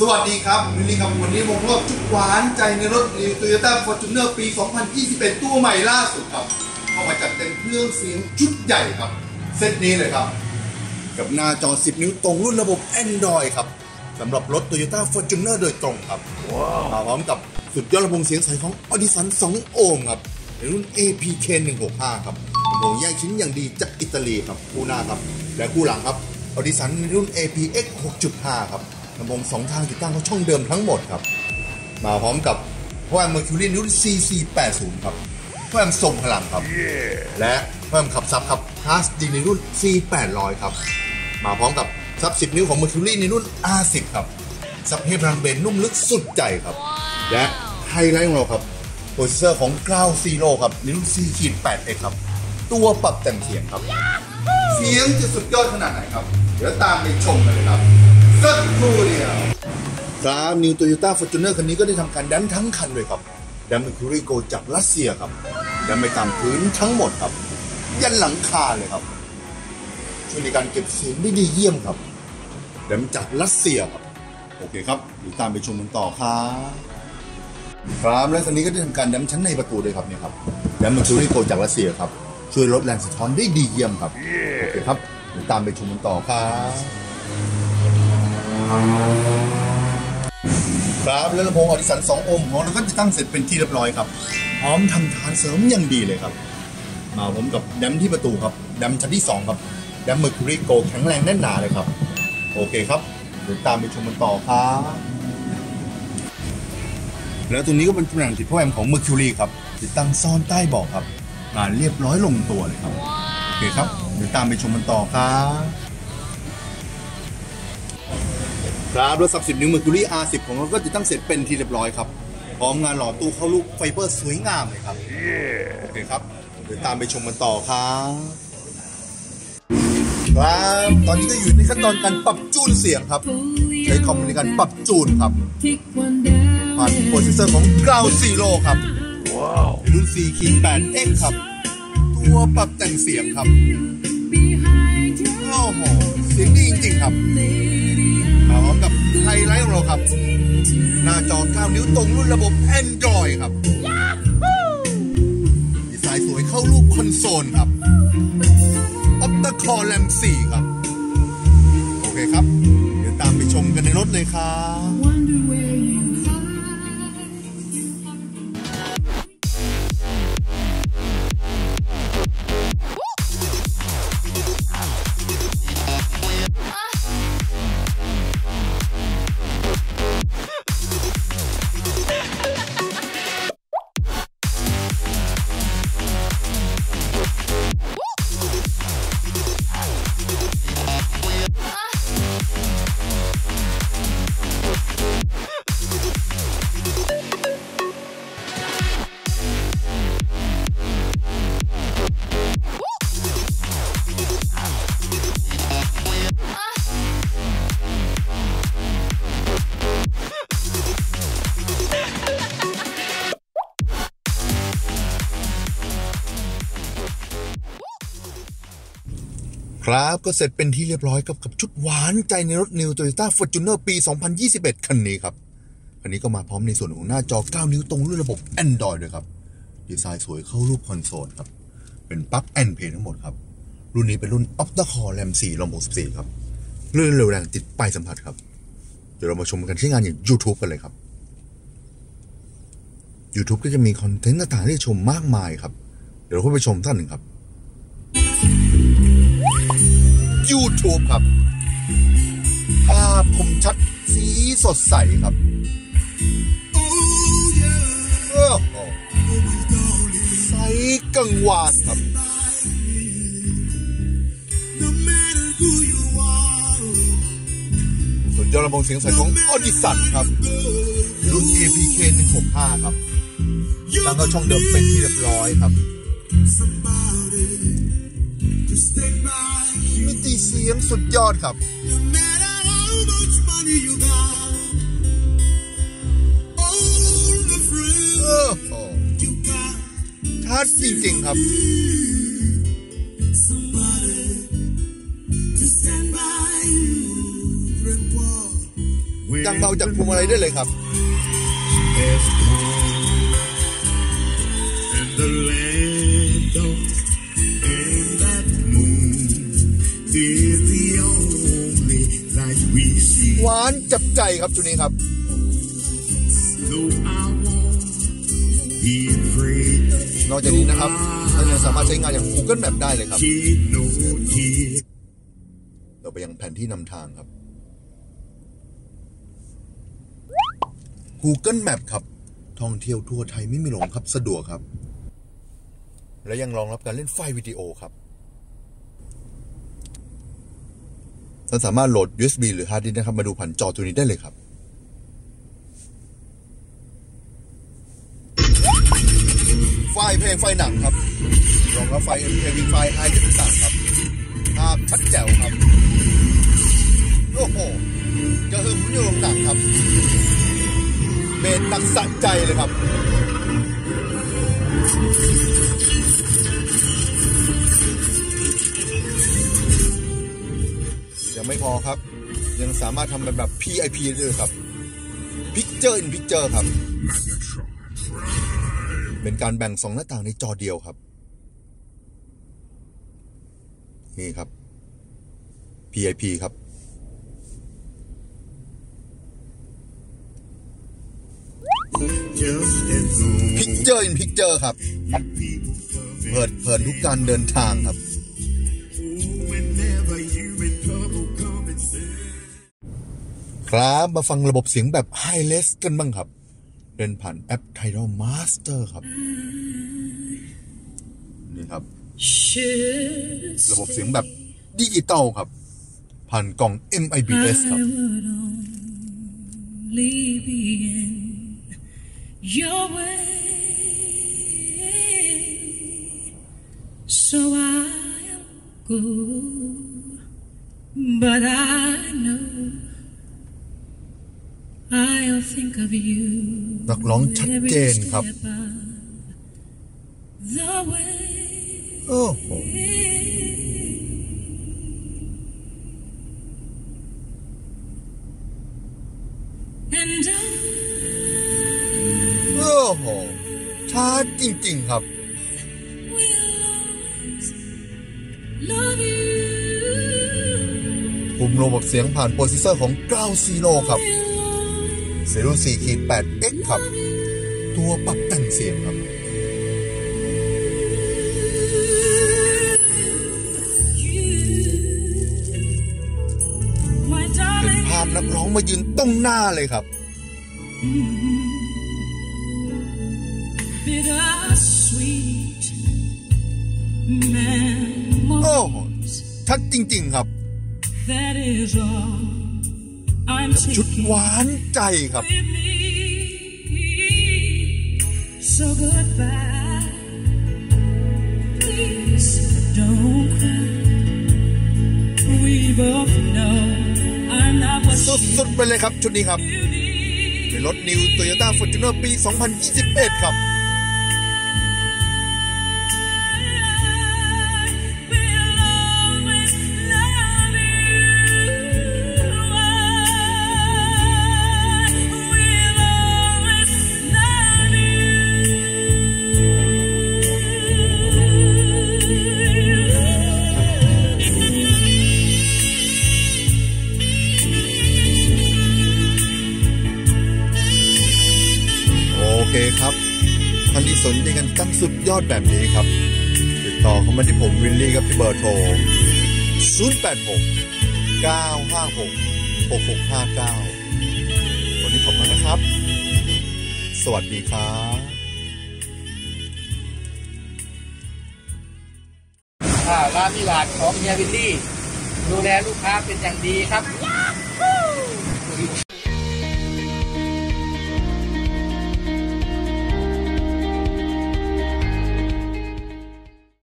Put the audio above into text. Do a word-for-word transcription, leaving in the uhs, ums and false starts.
สวัสดีครับวันนี้ครับวันนี้ผมรอบจุกหวานใจในรถ Toyota Fortuner ปี สองพันยี่สิบเอ็ด ตัวใหม่ล่าสุดครับเข้ามาจัดเต็มเครื่องเสียงชุดใหญ่ครับเซตนี้เลยครับกับหน้าจอสิบนิ้วตรงรุ่นระบบ Android ครับสำหรับรถ Toyota Fortuner โดยตรงครับ wow. มาพร้อมกับสุดยอดลำโพงเสียงใสของ Audison สองโอห์มครับในรุ่น เอ พี เค หนึ่งหกห้า ครับลำโพงแยกชิ้นอย่างดีจากอิตาลีครับคู่หน้าครับและคู่หลังครับ Audison ในรุ่น เอ พี เอ็กซ์ หกจุดห้า ครับลำโพงสองทางติดตั้งเข้าช่องเดิมทั้งหมดครับมาพร้อมกับพ่อแอม Mercury รุ่น ซี ซี แปดสิบ ครับพ่อแอมทรงพลังครับ yeah. และพ่อแอมขับซับครับ H ดี ในรุ่น ซี แปดร้อย ครับมาพร้อมกับซับสิบนิ้วของ Mercury ในรุ่น อาร์ สิบ ครับซับให้พลังเบนนุ่มลึกสุดใจครับ wow. และไฮไลท์ของเราครับโปรเซสเซอร์ของ Ground Zero ครับในรุ่น ซี แปดเอ็กซ์ ครับตัวปรับแต่งเสียงครับ yeah. เสียงจะสุดยอดขนาดไหนครับเดี๋ยวตามไปชมกันเลยครับสักครู่เดียวครับ New Toyota Fortuner คันนี้ก็ได้ทำการดันทั้งคันเลยครับดัน Mercury Go จากรัสเซียครับดันไปตามพื้นทั้งหมดครับยันหลังคาเลยครับช่วยในการเก็บเสียงได้ดีเยี่ยมครับดันจากรัสเซียครับโอเคครับเดี๋ยวตามไปชมกันต่อครับครับและคันนี้ก็ได้ทำการดันชั้นในประตูเลยครับเนี่ยครับดัน Mercury Go จากรัสเซียครับช่วยลดแรงสะท้อนได้ดีเยี่ยมครับโอเคครับเดี๋ยวตามไปชมกันต่อครับครับและลำโพง Audison สองโอห์มของเราก็จะตั้งเสร็จเป็นที่เรียบร้อยครับพร้อมทำฐานเสริมอย่างดีเลยครับมาผมกับแดมที่ประตูครับแดมชั้นที่สองครับแดม Mercury Go แข็งแรงแน่นหนาเลยครับโอเคครับเดี๋ยวตามไปชมกันต่อครับแล้วตรงนี้ก็เป็นตำแหน่งติดพ่อแอมของ Mercury ครับติดตั้งซ่อนใต้เบาะครับงานเรียบร้อยลงตัวเลยครับโอเคครับเดี๋ยวตามไปชมกันต่อครับครับรถสับสิบนิ้ว Mercury อาร์ สิบ ของเราก็จะตั้งเสร็จเป็นที่เรียบร้อยครับพร้อมงานหล่อตู้เข้าลูกไฟเบอร์สวยงามเลยครับ yeah. โอเคครับเดี๋ยวตามไปชมกันต่อครับครับตอนนี้ก็อยู่ในขั้นตอนการปรับจูนเสียงครับใช้คอมในการปรับจูนครับผ่านโปรเซสเซอร์ของ Ground Zero ครับว้าวรุ่น ซี แปดเอ็กซ์ ครับตัวปรับแต่งเสียงครับโอ้โหเสียงดีจริงๆครับพร้อมกับไฮไลท์ของเราครับหน้าจอเก้านิ้วตรงรุ่นระบบ Android ครับดีไซน์สวยเข้ารูปคอนโซลครับ Octa Core แรม สี่ ครับโอเคครับเดี๋ยวตามไปชมกันในรถเลยครับครับก็เสร็จเป็นที่เรียบร้อยกับกับชุดหวานใจในรถ New Toyota Fortuner ปี สองพันยี่สิบเอ็ด คันนี้ครับคันนี้ก็มาพร้อมในส่วนของหน้าจอเก้านิ้วตรงรุ่นระบบ Android ด้วยครับดีไซน์สวยเข้ารูปคอนโซลครับเป็นปลั๊ก and play ทั้งหมดครับรุ่นนี้เป็นรุ่น Octa Core แรม สี่ รอม หกสิบสี่ ครับเลื่อนเร็วแรงติดปลายสัมผัสครับเดี๋ยวเรามาชมกันที่งานอย่าง YouTube กันเลยครับ YouTube ก็จะมีคอนเทนต์ต่างๆให้ชมมากมายครับเดี๋ยวเราไปชมท่านหนึ่งครับYouTube ครับภาพคมชัดสีสดใสครับโอ้โหใสกังวานครับสุดยอดลำโพงเสียงใสของ Audison ครับรุ่น เอ พี เค หนึ่งหกห้า ครับตั้งเข้าช่องเดิมเป็นที่เรียบร้อยครับมิติเสียงสุดยอดครับชัดจริงๆครับ ใจอย่างเบาจากพวงมาลัยได้เลยครับหวานจับใจครับชุดนี้ครับนอกจากนี้นะครับท่านยังสามารถใช้งานอย่าง Google Map ได้เลยครับเราไปยังแผนที่นำทางครับ Google Map ครับท่องเที่ยวทั่วไทยไม่มีหลงครับสะดวกครับและยังรองรับการเล่นไฟล์วิดีโอครับท่านสามารถโหลด ยู เอส บี หรือฮาร์ดดิสก์นะครับมาดูผ่านจอตัวนี้ได้เลยครับไฟล์เพลงไฟล์หนังครับรองรับไฟล์ เอ็ม พี ไฟล์ ไฮ เจ็ดสิบสามครับภาพชัดแจ๋วครับโอ้โหกระหึ่มอยู่โรงหนังครับเบสหนักสะใจเลยครับยังไม่พอครับยังสามารถทำเป็นแบบ พี ไอ พี ได้ด้วยครับ Picture in Picture ครับเป็นการแบ่งสองหน้าต่างในจอเดียวครับนี่ครับ พี ไอ พี ครับPicture in Picture ครับเปิดเผยทุกการเดินทางครับครับมาฟังระบบเสียงแบบ Hi-Res กันบ้างครับเดินผ่านแอป Tidal Master ครับนี่ครับระบบเสียงแบบดิจิตอลครับผ่านกล่อง เอ็ม ไอ บี เอส ครับYour way, so I'll go, but I know I'll think of you นักร้องชัดเจนครับโอ้โหAnd Iโอ้โหช้าจริงๆครับปุ่มระบบเสียงผ่านโปรเซสเซอร์ของกราวซีโร่ครับ ซีโร่ สี่ แปด เอ็กซ์ ครับตัวปรับแต่งเสียงครับเป็นภาพนักร้องมายืนตรงหน้าเลยครับโอ้ชัดจริงๆครับชุดหวานใจครับสุดๆไปเลยครับชุดนี้ครับเป็นรถ New Toyota Fortuner ปี สองพันยี่สิบเอ็ด ครับโอเคครับท่านที่สนใจกันตั้งสุดยอดแบบนี้ครับติดต่อเข้ามาที่ผมวิลลี่ครับที่เบอร์โทรศูนย์ แปด หก เก้า ห้า หก หก หก ห้า เก้าวันนี้ขอบคุณนะครับสวัสดีครับร้านมิลาดของเฮียวิลลี่ดูแลลูกค้าเป็นอย่างดีครับ